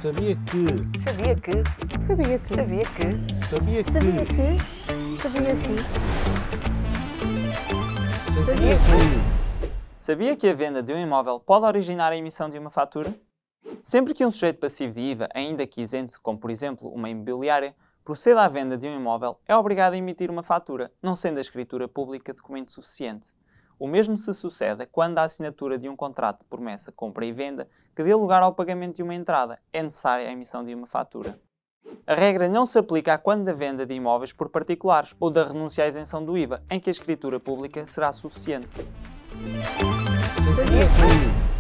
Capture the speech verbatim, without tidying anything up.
Sabia que... Sabia que... Sabia que... Sabia que... Sabia que... Sabia que... Sabia que... Sabia que... Sabia que a venda de um imóvel pode originar a emissão de uma fatura? Sempre que um sujeito passivo de I V A, ainda que isento, como por exemplo uma imobiliária, proceda à venda de um imóvel, é obrigado a emitir uma fatura, não sendo a escritura pública documento suficiente. O mesmo se sucede quando a assinatura de um contrato de promessa, compra e venda, que dê lugar ao pagamento de uma entrada, é necessária a emissão de uma fatura. A regra não se aplica a quando da venda de imóveis por particulares ou da renúncia à isenção do I V A, em que a escritura pública será suficiente. Sabia que...